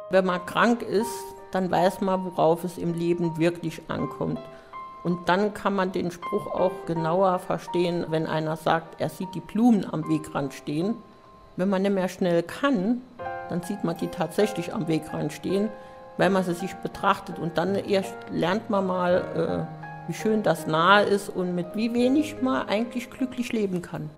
Wenn man krank ist, dann weiß man, worauf es im Leben wirklich ankommt. Und dann kann man den Spruch auch genauer verstehen, wenn einer sagt, er sieht die Blumen am Wegrand stehen. Wenn man nicht mehr schnell kann, dann sieht man die tatsächlich am Wegrand stehen, weil man sie sich betrachtet. Und dann erst lernt man mal, wie schön das nahe ist und mit wie wenig man eigentlich glücklich leben kann.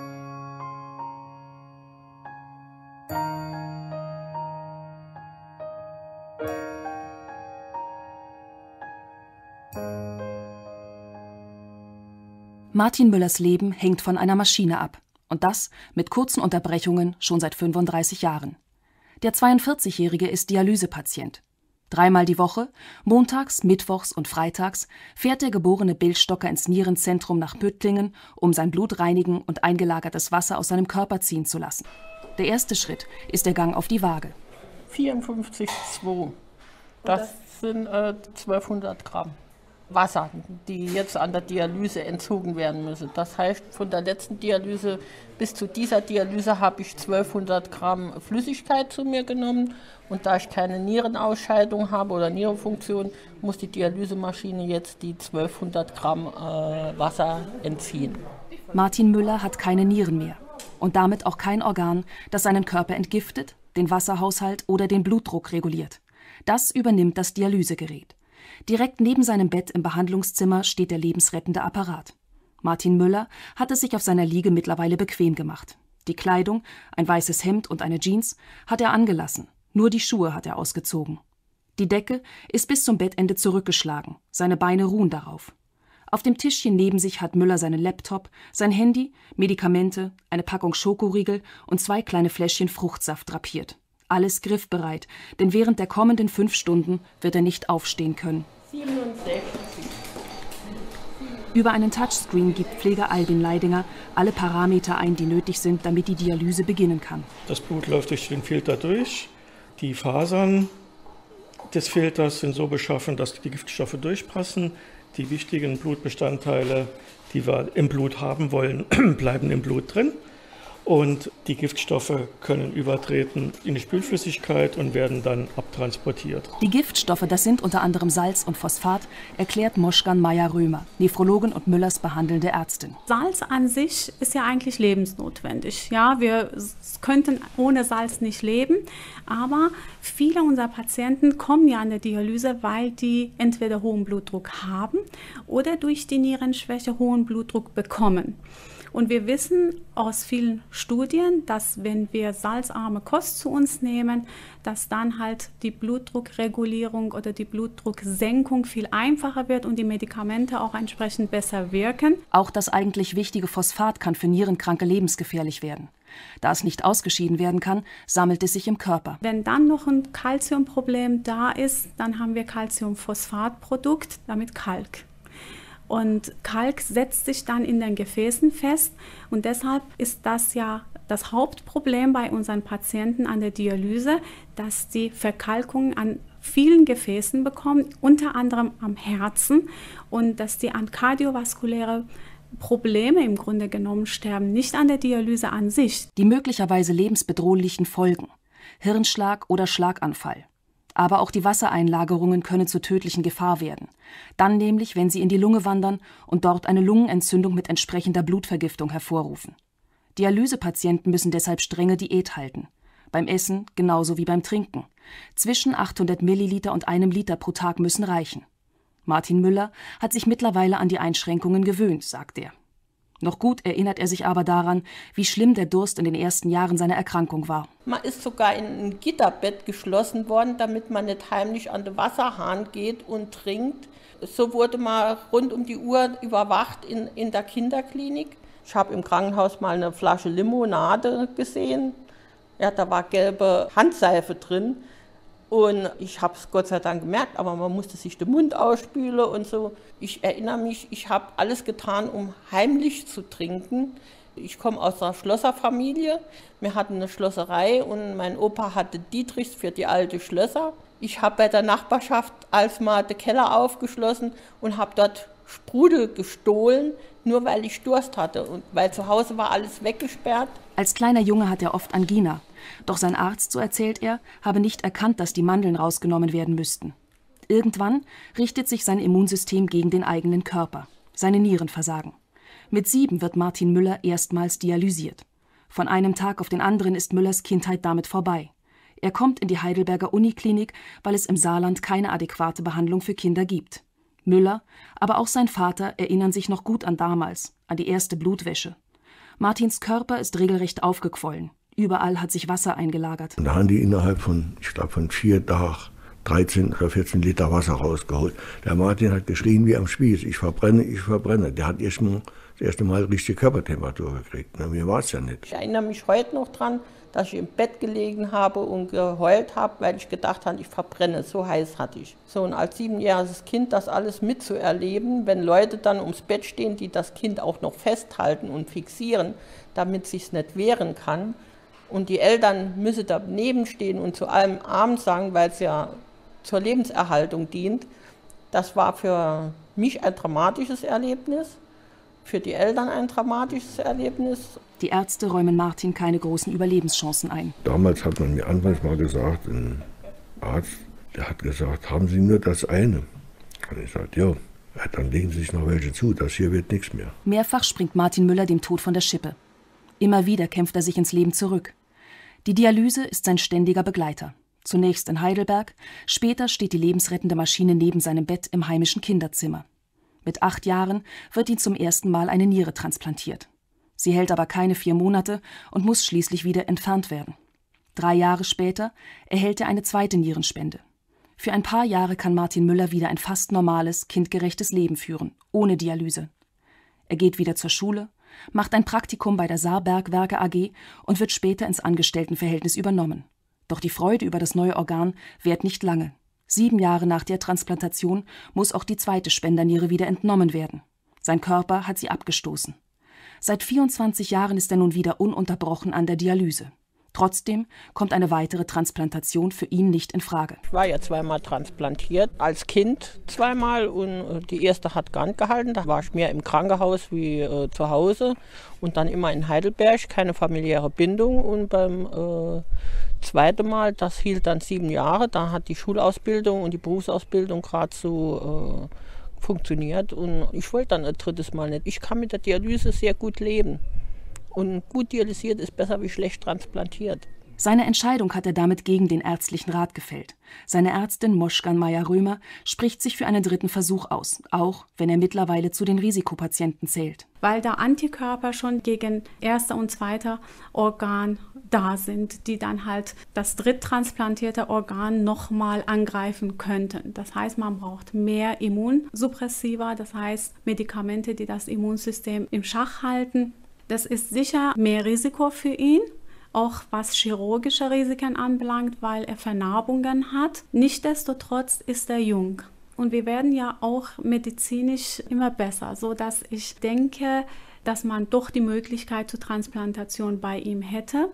Martin Müllers Leben hängt von einer Maschine ab. Und das mit kurzen Unterbrechungen schon seit 35 Jahren. Der 42-Jährige ist Dialysepatient. 3-mal die Woche, montags, mittwochs und freitags, fährt der geborene Bildstocker ins Nierenzentrum nach Püttlingen, um sein Blut reinigen und eingelagertes Wasser aus seinem Körper ziehen zu lassen. Der erste Schritt ist der Gang auf die Waage. 54,2. Das sind 1200 Gramm Wasser, die jetzt an der Dialyse entzogen werden müssen. Das heißt, von der letzten Dialyse bis zu dieser Dialyse habe ich 1200 Gramm Flüssigkeit zu mir genommen. Und da ich keine Nierenausscheidung habe oder Nierenfunktion, muss die Dialysemaschine jetzt die 1200 Gramm Wasser entziehen. Martin Müller hat keine Nieren mehr und damit auch kein Organ, das seinen Körper entgiftet, den Wasserhaushalt oder den Blutdruck reguliert. Das übernimmt das Dialysegerät. Direkt neben seinem Bett im Behandlungszimmer steht der lebensrettende Apparat. Martin Müller hat es sich auf seiner Liege mittlerweile bequem gemacht. Die Kleidung, ein weißes Hemd und eine Jeans, hat er angelassen. Nur die Schuhe hat er ausgezogen. Die Decke ist bis zum Bettende zurückgeschlagen. Seine Beine ruhen darauf. Auf dem Tischchen neben sich hat Müller seinen Laptop, sein Handy, Medikamente, eine Packung Schokoriegel und 2 kleine Fläschchen Fruchtsaft drapiert. Alles griffbereit, denn während der kommenden 5 Stunden wird er nicht aufstehen können. 67. Über einen Touchscreen gibt Pfleger Albin Leidinger alle Parameter ein, die nötig sind, damit die Dialyse beginnen kann. Das Blut läuft durch den Filter durch. Die Fasern des Filters sind so beschaffen, dass die Giftstoffe durchpassen. Die wichtigen Blutbestandteile, die wir im Blut haben wollen, bleiben im Blut drin. Und die Giftstoffe können übertreten in die Spülflüssigkeit und werden dann abtransportiert. Die Giftstoffe, das sind unter anderem Salz und Phosphat, erklärt Moschgan Meyer-Römer, Nephrologin und Müllers behandelnde Ärztin. Salz an sich ist ja eigentlich lebensnotwendig. Ja, wir könnten ohne Salz nicht leben, aber viele unserer Patienten kommen ja an der Dialyse, weil die entweder hohen Blutdruck haben oder durch die Nierenschwäche hohen Blutdruck bekommen. Und wir wissen aus vielen Studien, dass wenn wir salzarme Kost zu uns nehmen, dass dann halt die Blutdruckregulierung oder die Blutdrucksenkung viel einfacher wird und die Medikamente auch entsprechend besser wirken. Auch das eigentlich wichtige Phosphat kann für Nierenkranke lebensgefährlich werden. Da es nicht ausgeschieden werden kann, sammelt es sich im Körper. Wenn dann noch ein Calciumproblem da ist, dann haben wir Calciumphosphatprodukt, damit Kalk. Und Kalk setzt sich dann in den Gefäßen fest und deshalb ist das ja das Hauptproblem bei unseren Patienten an der Dialyse, dass die Verkalkungen an vielen Gefäßen bekommen, unter anderem am Herzen und dass die an kardiovaskuläre Probleme im Grunde genommen sterben, nicht an der Dialyse an sich. Die möglicherweise lebensbedrohlichen Folgen, Hirnschlag oder Schlaganfall. Aber auch die Wassereinlagerungen können zur tödlichen Gefahr werden. Dann nämlich, wenn sie in die Lunge wandern und dort eine Lungenentzündung mit entsprechender Blutvergiftung hervorrufen. Dialysepatienten müssen deshalb strenge Diät halten. Beim Essen genauso wie beim Trinken. Zwischen 800 Milliliter und 1 Liter pro Tag müssen reichen. Martin Müller hat sich mittlerweile an die Einschränkungen gewöhnt, sagt er. Noch gut erinnert er sich aber daran, wie schlimm der Durst in den ersten Jahren seiner Erkrankung war. Man ist sogar in ein Gitterbett geschlossen worden, damit man nicht heimlich an den Wasserhahn geht und trinkt. So wurde man rund um die Uhr überwacht in der Kinderklinik. Ich habe im Krankenhaus mal eine Flasche Limonade gesehen. Ja, da war gelbe Handseife drin. Und ich habe es Gott sei Dank gemerkt, aber man musste sich den Mund ausspülen und so. Ich erinnere mich, ich habe alles getan, um heimlich zu trinken. Ich komme aus einer Schlosserfamilie. Wir hatten eine Schlosserei und mein Opa hatte Dietrichs für die alten Schlösser. Ich habe bei der Nachbarschaft als mal den Keller aufgeschlossen und habe dort Sprudel gestohlen, nur weil ich Durst hatte und weil zu Hause war alles weggesperrt. Als kleiner Junge hat er oft Angina. Doch sein Arzt, so erzählt er, habe nicht erkannt, dass die Mandeln rausgenommen werden müssten. Irgendwann richtet sich sein Immunsystem gegen den eigenen Körper. Seine Nieren versagen. Mit 7 wird Martin Müller erstmals dialysiert. Von einem Tag auf den anderen ist Müllers Kindheit damit vorbei. Er kommt in die Heidelberger Uniklinik, weil es im Saarland keine adäquate Behandlung für Kinder gibt. Müller, aber auch sein Vater erinnern sich noch gut an damals, an die erste Blutwäsche. Martins Körper ist regelrecht aufgequollen. Überall hat sich Wasser eingelagert. Und da haben die innerhalb von, ich glaube, von 4 Tagen 13 oder 14 Liter Wasser rausgeholt. Der Martin hat geschrien wie am Spieß, ich verbrenne, ich verbrenne. Der hat das erste Mal richtige Körpertemperatur gekriegt. Na, mir war es ja nicht. Ich erinnere mich heute noch dran, dass ich im Bett gelegen habe und geheult habe, weil ich gedacht habe, ich verbrenne. So heiß hatte ich. So, und als 7-jähriges Kind das alles mitzuerleben, wenn Leute dann ums Bett stehen, die das Kind auch noch festhalten und fixieren, damit es sich nicht wehren kann. Und die Eltern müssen daneben stehen und zu allem Abend sagen, weil es ja zur Lebenserhaltung dient. Das war für mich ein dramatisches Erlebnis, für die Eltern ein dramatisches Erlebnis. Die Ärzte räumen Martin keine großen Überlebenschancen ein. Damals hat man mir anfangs mal gesagt, ein Arzt, der hat gesagt, haben Sie nur das eine? Und ich sagte, ja, dann legen Sie sich noch welche zu, das hier wird nichts mehr. Mehrfach springt Martin Müller dem Tod von der Schippe. Immer wieder kämpft er sich ins Leben zurück. Die Dialyse ist sein ständiger Begleiter. Zunächst in Heidelberg, später steht die lebensrettende Maschine neben seinem Bett im heimischen Kinderzimmer. Mit 8 Jahren wird ihm zum ersten Mal eine Niere transplantiert. Sie hält aber keine 4 Monate und muss schließlich wieder entfernt werden. 3 Jahre später erhält er eine zweite Nierenspende. Für ein paar Jahre kann Martin Müller wieder ein fast normales, kindgerechtes Leben führen, ohne Dialyse. Er geht wieder zur Schule, macht ein Praktikum bei der Saarbergwerke AG und wird später ins Angestelltenverhältnis übernommen. Doch die Freude über das neue Organ währt nicht lange. 7 Jahre nach der Transplantation muss auch die zweite Spenderniere wieder entnommen werden. Sein Körper hat sie abgestoßen. Seit 24 Jahren ist er nun wieder ununterbrochen an der Dialyse. Trotzdem kommt eine weitere Transplantation für ihn nicht in Frage. Ich war ja 2-mal transplantiert, als Kind 2-mal, und die erste hat gar nicht gehalten. Da war ich mehr im Krankenhaus wie zu Hause und dann immer in Heidelberg, keine familiäre Bindung. Und beim zweiten Mal, das hielt dann 7 Jahre, da hat die Schulausbildung und die Berufsausbildung gerade so funktioniert und ich wollte dann ein drittes Mal nicht. Ich kann mit der Dialyse sehr gut leben. Und gut dialysiert ist besser wie schlecht transplantiert. Seine Entscheidung hat er damit gegen den ärztlichen Rat gefällt. Seine Ärztin Moschgan Meyer-Römer spricht sich für einen dritten Versuch aus, auch wenn er mittlerweile zu den Risikopatienten zählt. Weil da Antikörper schon gegen erste und zweite Organ da sind, die dann halt das dritttransplantierte Organ nochmal angreifen könnten. Das heißt, man braucht mehr Immunsuppressiva, das heißt Medikamente, die das Immunsystem im Schach halten. Das ist sicher mehr Risiko für ihn, auch was chirurgische Risiken anbelangt, weil er Vernarbungen hat. Nichtsdestotrotz ist er jung. Und wir werden ja auch medizinisch immer besser, sodass ich denke, dass man doch die Möglichkeit zur Transplantation bei ihm hätte.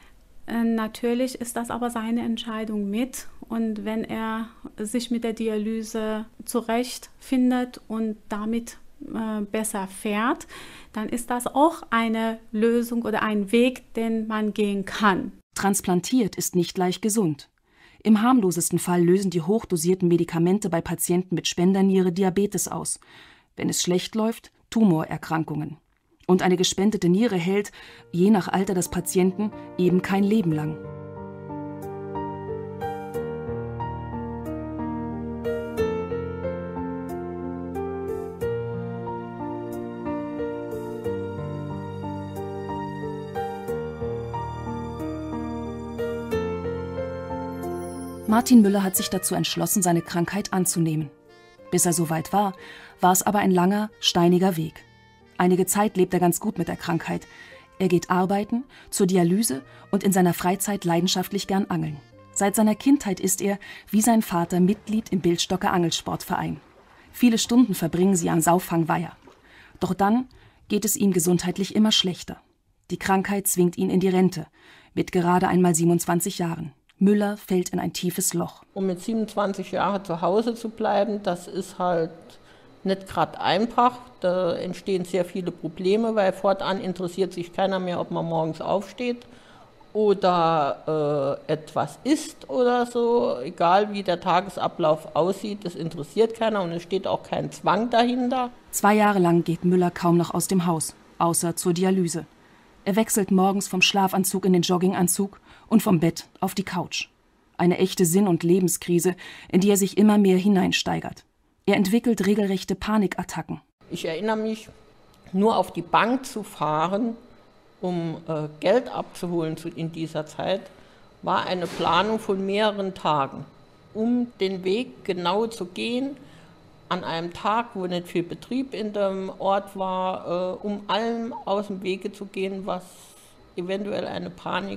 Natürlich ist das aber seine Entscheidung mit. Und wenn er sich mit der Dialyse zurechtfindet und damit besser fährt, dann ist das auch eine Lösung oder ein Weg, den man gehen kann. Transplantiert ist nicht gleich gesund. Im harmlosesten Fall lösen die hochdosierten Medikamente bei Patienten mit Spenderniere Diabetes aus. Wenn es schlecht läuft, Tumorerkrankungen. Und eine gespendete Niere hält, je nach Alter des Patienten, eben kein Leben lang. Martin Müller hat sich dazu entschlossen, seine Krankheit anzunehmen. Bis er soweit war, war es aber ein langer, steiniger Weg. Einige Zeit lebt er ganz gut mit der Krankheit. Er geht arbeiten, zur Dialyse und in seiner Freizeit leidenschaftlich gern angeln. Seit seiner Kindheit ist er, wie sein Vater, Mitglied im Bildstocker Angelsportverein. Viele Stunden verbringen sie am Sauffangweiher. Doch dann geht es ihm gesundheitlich immer schlechter. Die Krankheit zwingt ihn in die Rente, mit gerade einmal 27 Jahren. Müller fällt in ein tiefes Loch. Um mit 27 Jahren zu Hause zu bleiben, das ist halt nicht gerade einfach. Da entstehen sehr viele Probleme, weil fortan interessiert sich keiner mehr, ob man morgens aufsteht. oder etwas isst oder so, egal wie der Tagesablauf aussieht, das interessiert keiner und es steht auch kein Zwang dahinter. 2 Jahre lang geht Müller kaum noch aus dem Haus, außer zur Dialyse. Er wechselt morgens vom Schlafanzug in den Jogginganzug und vom Bett auf die Couch. Eine echte Sinn- und Lebenskrise, in die er sich immer mehr hineinsteigert. Er entwickelt regelrechte Panikattacken. Ich erinnere mich, nur auf die Bank zu fahren, um Geld abzuholen in dieser Zeit, war eine Planung von mehreren Tagen. Um den Weg genau zu gehen, an einem Tag, wo nicht viel Betrieb in dem Ort war, um allem aus dem Wege zu gehen, was eventuell eine Panik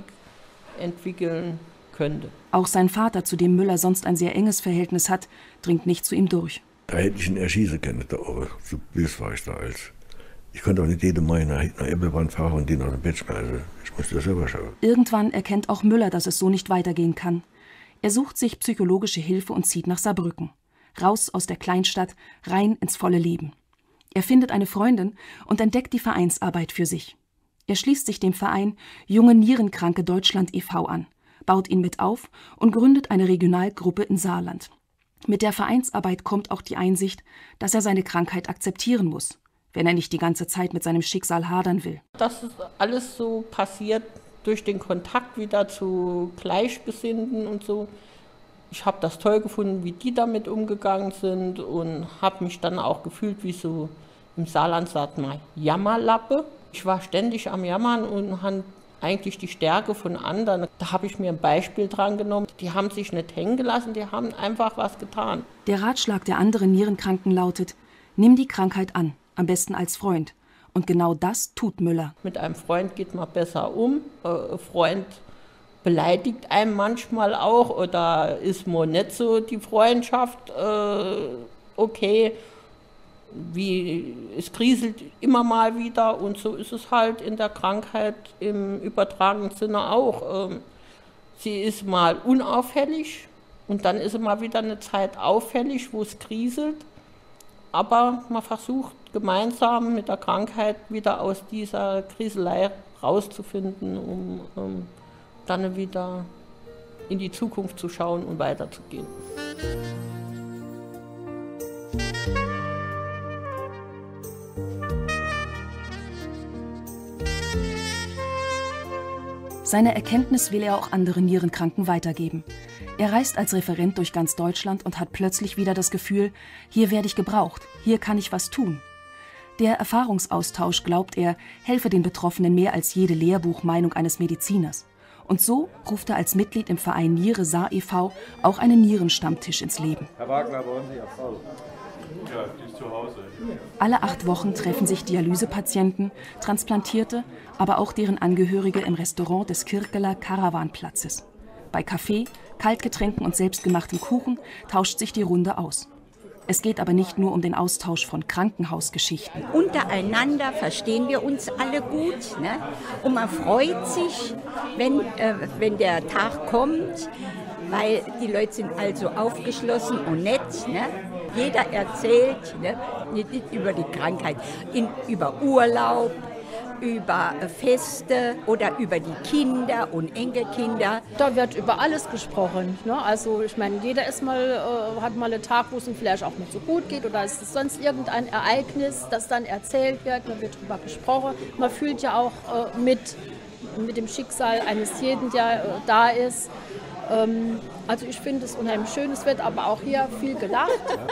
entwickeln könnte. Auch sein Vater, zu dem Müller sonst ein sehr enges Verhältnis hat, dringt nicht zu ihm durch. Da hätte ich ihn erschießen können, aber so böse war ich da als. Ich konnte auch nicht jede Mal nach Ebbelwand fahren und den aus dem Bett schmeißen. Ich musste das selber schauen. Irgendwann erkennt auch Müller, dass es so nicht weitergehen kann. Er sucht sich psychologische Hilfe und zieht nach Saarbrücken. Raus aus der Kleinstadt, rein ins volle Leben. Er findet eine Freundin und entdeckt die Vereinsarbeit für sich. Er schließt sich dem Verein Junge Nierenkranke Deutschland e.V. an, baut ihn mit auf und gründet eine Regionalgruppe in Saarland. Mit der Vereinsarbeit kommt auch die Einsicht, dass er seine Krankheit akzeptieren muss, wenn er nicht die ganze Zeit mit seinem Schicksal hadern will. Das ist alles so passiert durch den Kontakt wieder zu Gleichgesinnten und so. Ich habe das toll gefunden, wie die damit umgegangen sind und habe mich dann auch gefühlt wie so, im Saarland sagt man, Jammerlappe. Ich war ständig am Jammern und hatte eigentlich die Stärke von anderen. Da habe ich mir ein Beispiel dran genommen. Die haben sich nicht hängen gelassen, die haben einfach was getan. Der Ratschlag der anderen Nierenkranken lautet: Nimm die Krankheit an, am besten als Freund. Und genau das tut Müller. Mit einem Freund geht man besser um. Ein Freund beleidigt einem manchmal auch oder ist mal nicht so die Freundschaft okay. Es kriselt immer mal wieder und so ist es halt in der Krankheit im übertragenen Sinne auch. Sie ist mal unauffällig und dann ist sie mal wieder eine Zeit auffällig, wo es kriselt. Aber man versucht gemeinsam mit der Krankheit wieder aus dieser Kriselei rauszufinden, um dann wieder in die Zukunft zu schauen und weiterzugehen. Seine Erkenntnis will er auch anderen Nierenkranken weitergeben. Er reist als Referent durch ganz Deutschland und hat plötzlich wieder das Gefühl, hier werde ich gebraucht, hier kann ich was tun. Der Erfahrungsaustausch, glaubt er, helfe den Betroffenen mehr als jede Lehrbuchmeinung eines Mediziners. Und so ruft er als Mitglied im Verein Niere Saar e.V. auch einen Nierenstammtisch ins Leben. Herr Wagner, wollen Sie Ihre Frau? Ja, die ist zu Hause. Alle 8 Wochen treffen sich Dialysepatienten, Transplantierte, aber auch deren Angehörige im Restaurant des Kirkeler Karawanplatzes. Bei Kaffee, Kaltgetränken und selbstgemachtem Kuchen tauscht sich die Runde aus. Es geht aber nicht nur um den Austausch von Krankenhausgeschichten. Untereinander verstehen wir uns alle gut, ne? Und man freut sich, wenn der Tag kommt, weil die Leute sind also aufgeschlossen und nett. Ne? Jeder erzählt, ne? Nicht über die Krankheit, über Urlaub, über Feste oder über die Kinder und Enkelkinder. Da wird über alles gesprochen. Ne? Also ich meine, jeder hat mal einen Tag, wo es ihm vielleicht auch nicht so gut geht oder es ist sonst irgendein Ereignis, das dann erzählt wird, da wird drüber gesprochen. Man fühlt ja auch mit dem Schicksal eines jeden, der da ist. Also ich finde es unheimlich schön, es wird aber auch hier viel gelacht.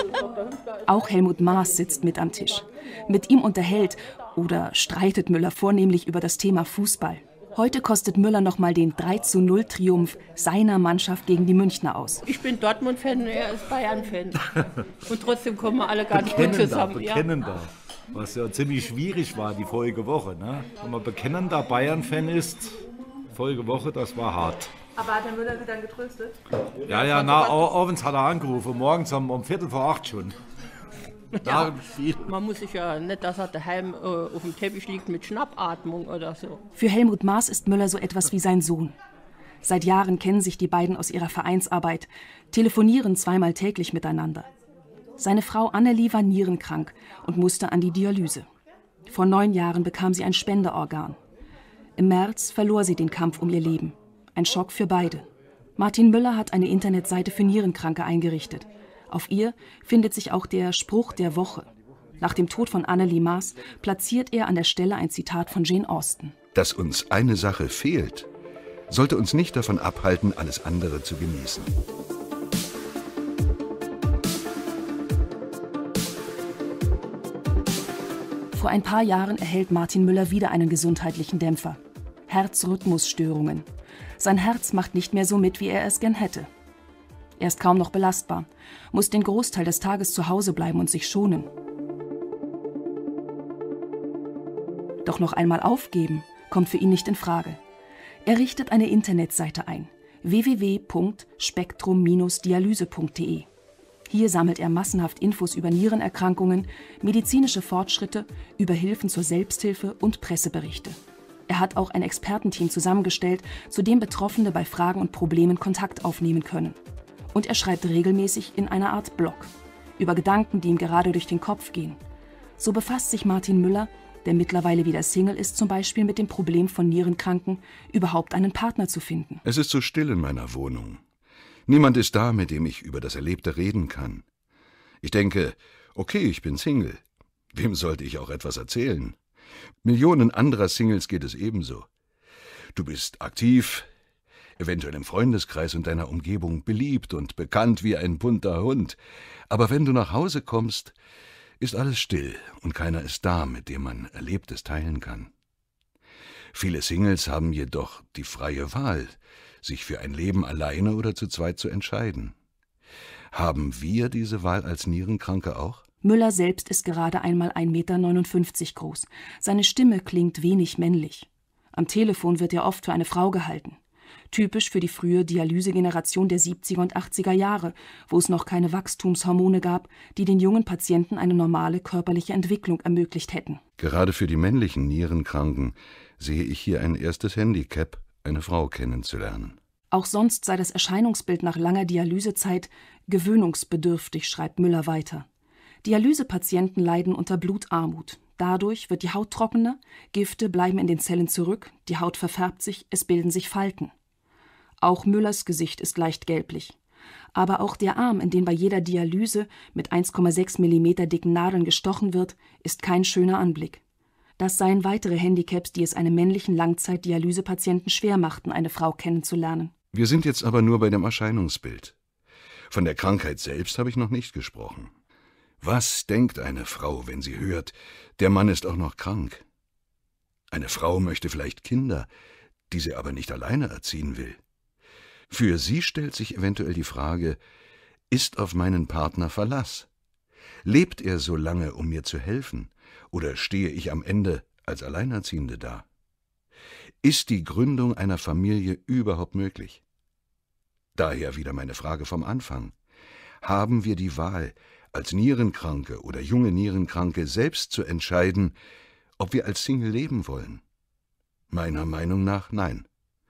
Auch Helmut Maaß sitzt mit am Tisch. Mit ihm unterhält oder streitet Müller vornehmlich über das Thema Fußball. Heute kostet Müller nochmal den 3:0-Triumph seiner Mannschaft gegen die Münchner aus. Ich bin Dortmund-Fan und er ist Bayern-Fan. Und trotzdem kommen wir alle ganz gut zusammen. Bekennender. Was ja ziemlich schwierig war, die Folgewoche. Ne? Wenn man bekennender Bayern-Fan ist, Folgewoche, das war hart. Aber hat Herr Müller Sie dann getröstet? Ja, abends hat er angerufen, morgens um 7:45 schon. Ja, man muss sich ja nicht, dass er daheim auf dem Teppich liegt mit Schnappatmung oder so. Für Helmut Maaß ist Müller so etwas wie sein Sohn. Seit Jahren kennen sich die beiden aus ihrer Vereinsarbeit, telefonieren 2-mal täglich miteinander. Seine Frau Annelie war nierenkrank und musste an die Dialyse. Vor 9 Jahren bekam sie ein Spenderorgan. Im März verlor sie den Kampf um ihr Leben. Ein Schock für beide. Martin Müller hat eine Internetseite für Nierenkranke eingerichtet. Auf ihr findet sich auch der Spruch der Woche. Nach dem Tod von Annelie Maas platziert er an der Stelle ein Zitat von Jane Austen. Dass uns eine Sache fehlt, sollte uns nicht davon abhalten, alles andere zu genießen. Vor ein paar Jahren erhält Martin Müller wieder einen gesundheitlichen Dämpfer. Herzrhythmusstörungen. Sein Herz macht nicht mehr so mit, wie er es gern hätte. Er ist kaum noch belastbar, muss den Großteil des Tages zu Hause bleiben und sich schonen. Doch noch einmal aufgeben kommt für ihn nicht in Frage. Er richtet eine Internetseite ein, www.spektrum-dialyse.de. Hier sammelt er massenhaft Infos über Nierenerkrankungen, medizinische Fortschritte, über Hilfen zur Selbsthilfe und Presseberichte. Er hat auch ein Expertenteam zusammengestellt, zu dem Betroffene bei Fragen und Problemen Kontakt aufnehmen können. Und er schreibt regelmäßig in einer Art Blog über Gedanken, die ihm gerade durch den Kopf gehen. So befasst sich Martin Müller, der mittlerweile wieder Single ist, zum Beispiel mit dem Problem von Nierenkranken, überhaupt einen Partner zu finden. Es ist so still in meiner Wohnung. Niemand ist da, mit dem ich über das Erlebte reden kann. Ich denke, okay, ich bin Single. Wem sollte ich auch etwas erzählen? Millionen anderer Singles geht es ebenso. Du bist aktiv, eventuell im Freundeskreis und deiner Umgebung beliebt und bekannt wie ein bunter Hund. Aber wenn du nach Hause kommst, ist alles still und keiner ist da, mit dem man Erlebtes teilen kann. Viele Singles haben jedoch die freie Wahl, sich für ein Leben alleine oder zu zweit zu entscheiden. Haben wir diese Wahl als Nierenkranke auch? Müller selbst ist gerade einmal 1,59 Meter groß. Seine Stimme klingt wenig männlich. Am Telefon wird er oft für eine Frau gehalten. Typisch für die frühe Dialysegeneration der 70er und 80er Jahre, wo es noch keine Wachstumshormone gab, die den jungen Patienten eine normale körperliche Entwicklung ermöglicht hätten. Gerade für die männlichen Nierenkranken sehe ich hier ein erstes Handicap, eine Frau kennenzulernen. Auch sonst sei das Erscheinungsbild nach langer Dialysezeit gewöhnungsbedürftig, schreibt Müller weiter. Dialysepatienten leiden unter Blutarmut. Dadurch wird die Haut trockener, Gifte bleiben in den Zellen zurück, die Haut verfärbt sich, es bilden sich Falten. Auch Müllers Gesicht ist leicht gelblich. Aber auch der Arm, in den bei jeder Dialyse mit 1,6 mm dicken Nadeln gestochen wird, ist kein schöner Anblick. Das seien weitere Handicaps, die es einem männlichen Langzeit-Dialysepatienten schwer machten, eine Frau kennenzulernen. Wir sind jetzt aber nur bei dem Erscheinungsbild. Von der Krankheit selbst habe ich noch nicht gesprochen. Was denkt eine Frau, wenn sie hört, der Mann ist auch noch krank? Eine Frau möchte vielleicht Kinder, die sie aber nicht alleine erziehen will. Für sie stellt sich eventuell die Frage, ist auf meinen Partner Verlass? Lebt er so lange, um mir zu helfen? Oder stehe ich am Ende als Alleinerziehende da? Ist die Gründung einer Familie überhaupt möglich? Daher wieder meine Frage vom Anfang. Haben wir die Wahl, als Nierenkranke oder junge Nierenkranke selbst zu entscheiden, ob wir als Single leben wollen? Meiner Meinung nach nein.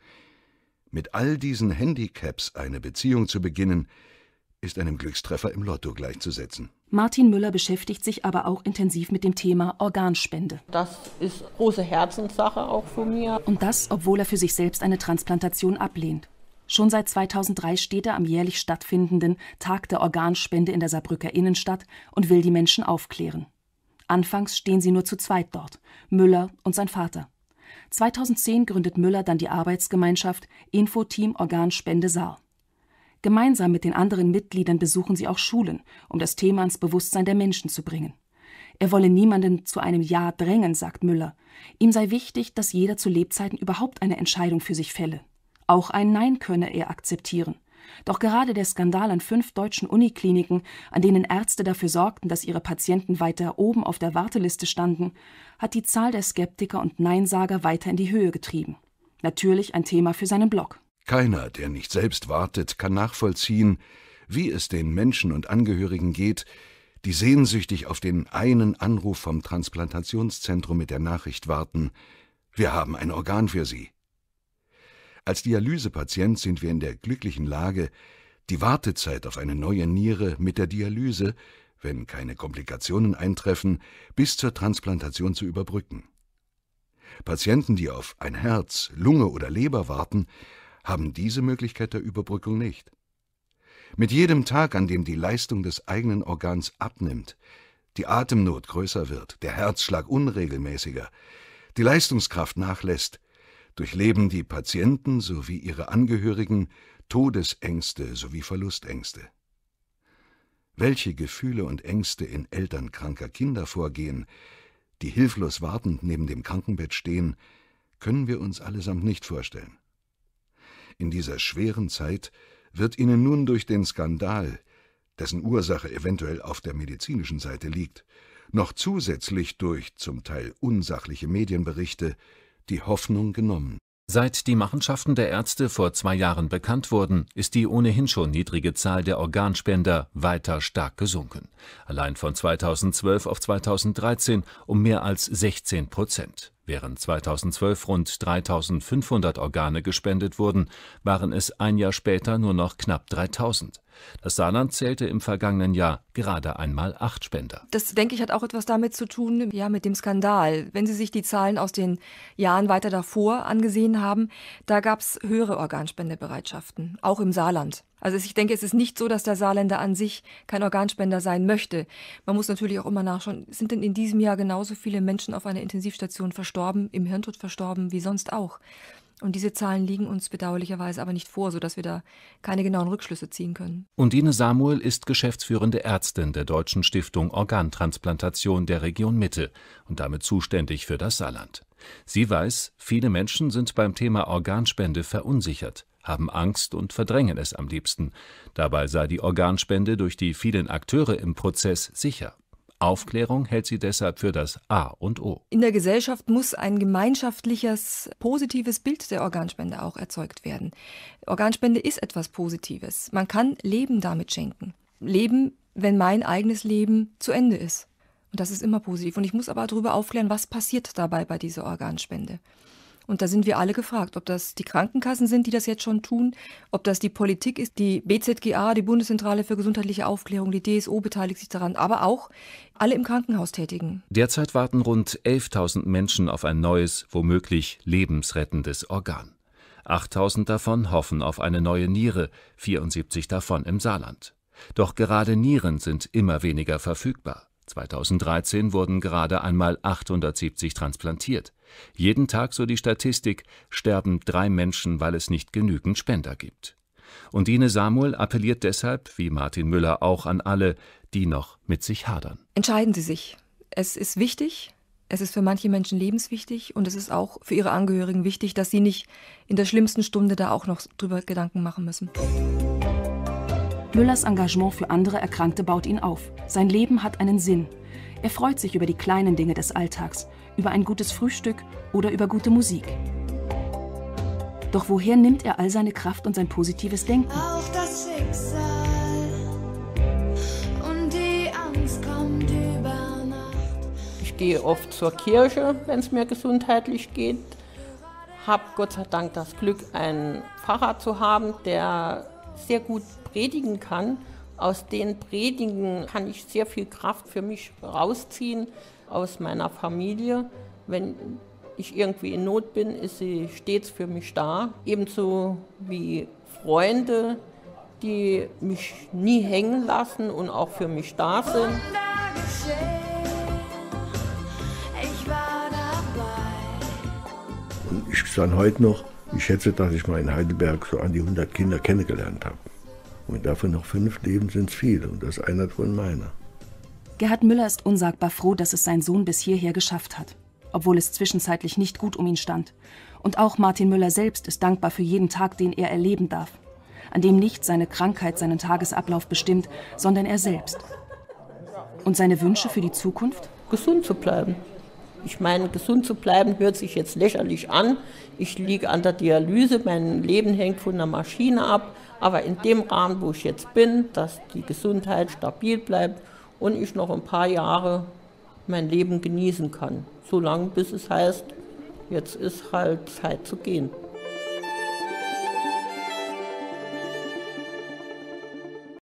Mit all diesen Handicaps eine Beziehung zu beginnen, ist einem Glückstreffer im Lotto gleichzusetzen. Martin Müller beschäftigt sich aber auch intensiv mit dem Thema Organspende. Das ist große Herzenssache auch von mir. Und das, obwohl er für sich selbst eine Transplantation ablehnt. Schon seit 2003 steht er am jährlich stattfindenden Tag der Organspende in der Saarbrücker Innenstadt und will die Menschen aufklären. Anfangs stehen sie nur zu zweit dort, Müller und sein Vater. 2010 gründet Müller dann die Arbeitsgemeinschaft Infoteam Organspende Saar. Gemeinsam mit den anderen Mitgliedern besuchen sie auch Schulen, um das Thema ins Bewusstsein der Menschen zu bringen. Er wolle niemanden zu einem Ja drängen, sagt Müller. Ihm sei wichtig, dass jeder zu Lebzeiten überhaupt eine Entscheidung für sich fälle. Auch ein Nein könne er akzeptieren. Doch gerade der Skandal an 5 deutschen Unikliniken, an denen Ärzte dafür sorgten, dass ihre Patienten weiter oben auf der Warteliste standen, hat die Zahl der Skeptiker und Neinsager weiter in die Höhe getrieben. Natürlich ein Thema für seinen Blog. Keiner, der nicht selbst wartet, kann nachvollziehen, wie es den Menschen und Angehörigen geht, die sehnsüchtig auf den einen Anruf vom Transplantationszentrum mit der Nachricht warten: Wir haben ein Organ für Sie. Als Dialysepatient sind wir in der glücklichen Lage, die Wartezeit auf eine neue Niere mit der Dialyse, wenn keine Komplikationen eintreffen, bis zur Transplantation zu überbrücken. Patienten, die auf ein Herz, Lunge oder Leber warten, haben diese Möglichkeit der Überbrückung nicht. Mit jedem Tag, an dem die Leistung des eigenen Organs abnimmt, die Atemnot größer wird, der Herzschlag unregelmäßiger, die Leistungskraft nachlässt, durchleben die Patienten sowie ihre Angehörigen Todesängste sowie Verlustängste. Welche Gefühle und Ängste in Eltern kranker Kinder vorgehen, die hilflos wartend neben dem Krankenbett stehen, können wir uns allesamt nicht vorstellen. In dieser schweren Zeit wird ihnen nun durch den Skandal, dessen Ursache eventuell auf der medizinischen Seite liegt, noch zusätzlich durch zum Teil unsachliche Medienberichte die Hoffnung genommen. Seit die Machenschaften der Ärzte vor 2 Jahren bekannt wurden, ist die ohnehin schon niedrige Zahl der Organspender weiter stark gesunken. Allein von 2012 auf 2013 um mehr als 16%. Während 2012 rund 3.500 Organe gespendet wurden, waren es ein Jahr später nur noch knapp 3.000. Das Saarland zählte im vergangenen Jahr gerade einmal 8 Spender. Das, denke ich, hat auch etwas damit zu tun, ja, mit dem Skandal. Wenn Sie sich die Zahlen aus den Jahren weiter davor angesehen haben, da gab es höhere Organspendebereitschaften, auch im Saarland. Also ich denke, es ist nicht so, dass der Saarländer an sich kein Organspender sein möchte. Man muss natürlich auch immer nachschauen, sind denn in diesem Jahr genauso viele Menschen auf einer Intensivstation verstorben, im Hirntod verstorben, wie sonst auch? Und diese Zahlen liegen uns bedauerlicherweise aber nicht vor, sodass wir da keine genauen Rückschlüsse ziehen können. Undine Samuel ist geschäftsführende Ärztin der Deutschen Stiftung Organtransplantation der Region Mitte und damit zuständig für das Saarland. Sie weiß, viele Menschen sind beim Thema Organspende verunsichert, haben Angst und verdrängen es am liebsten. Dabei sei die Organspende durch die vielen Akteure im Prozess sicher. Aufklärung hält sie deshalb für das A und O. In der Gesellschaft muss ein gemeinschaftliches, positives Bild der Organspende auch erzeugt werden. Organspende ist etwas Positives. Man kann Leben damit schenken. Leben, wenn mein eigenes Leben zu Ende ist. Und das ist immer positiv. Und ich muss aber darüber aufklären, was passiert dabei bei dieser Organspende. Und da sind wir alle gefragt, ob das die Krankenkassen sind, die das jetzt schon tun, ob das die Politik ist, die BZGA, die Bundeszentrale für gesundheitliche Aufklärung, die DSO beteiligt sich daran, aber auch alle im Krankenhaus Tätigen. Derzeit warten rund 11.000 Menschen auf ein neues, womöglich lebensrettendes Organ. 8.000 davon hoffen auf eine neue Niere, 74 davon im Saarland. Doch gerade Nieren sind immer weniger verfügbar. 2013 wurden gerade einmal 870 transplantiert. Jeden Tag, so die Statistik, sterben 3 Menschen, weil es nicht genügend Spender gibt. Undine Samuel appelliert deshalb, wie Martin Müller, auch an alle, die noch mit sich hadern. Entscheiden Sie sich. Es ist wichtig, es ist für manche Menschen lebenswichtig und es ist auch für ihre Angehörigen wichtig, dass sie nicht in der schlimmsten Stunde da auch noch drüber Gedanken machen müssen. Müllers Engagement für andere Erkrankte baut ihn auf. Sein Leben hat einen Sinn. Er freut sich über die kleinen Dinge des Alltags, über ein gutes Frühstück oder über gute Musik. Doch woher nimmt er all seine Kraft und sein positives Denken? Auch das Schicksal und die Angst kommt über Nacht. Ich gehe oft zur Kirche, wenn es mir gesundheitlich geht. Habe Gott sei Dank das Glück, einen Pfarrer zu haben, der sehr gut predigen kann. Aus den Predigen kann ich sehr viel Kraft für mich rausziehen, aus meiner Familie. Wenn ich irgendwie in Not bin, ist sie stets für mich da. Ebenso wie Freunde, die mich nie hängen lassen und auch für mich da sind. Ich war dabei. Und ich sage heute noch, ich schätze, dass ich mal in Heidelberg so an die 100 Kinder kennengelernt habe. Und davon noch 5 leben, sind es viele. Und das ist einer von meiner. Gerhard Müller ist unsagbar froh, dass es sein Sohn bis hierher geschafft hat, obwohl es zwischenzeitlich nicht gut um ihn stand. Und auch Martin Müller selbst ist dankbar für jeden Tag, den er erleben darf, an dem nicht seine Krankheit seinen Tagesablauf bestimmt, sondern er selbst. Und seine Wünsche für die Zukunft? Gesund zu bleiben. Ich meine, gesund zu bleiben hört sich jetzt lächerlich an. Ich liege an der Dialyse, mein Leben hängt von der Maschine ab. Aber in dem Rahmen, wo ich jetzt bin, dass die Gesundheit stabil bleibt und ich noch ein paar Jahre mein Leben genießen kann. Solange bis es heißt, jetzt ist halt Zeit zu gehen.